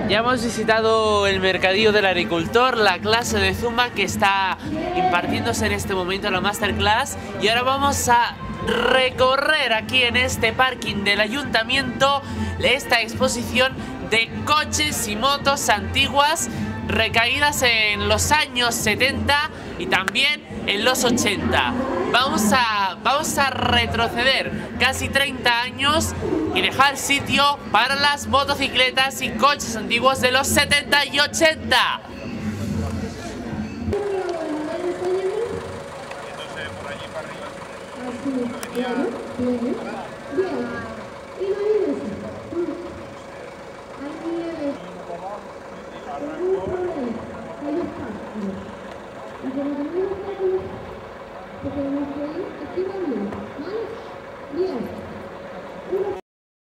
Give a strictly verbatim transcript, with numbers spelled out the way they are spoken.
Ya hemos visitado el mercadillo del agricultor, la clase de Zumba que está impartiéndose en este momento, la masterclass, y ahora vamos a recorrer aquí en este parking del ayuntamiento esta exposición de coches y motos antiguas recaídas en los años setenta y también en los ochenta. Vamos a, vamos a retroceder casi treinta años y dejar sitio para las motocicletas y coches antiguos de los setenta y ochenta. Entonces por allí para arriba.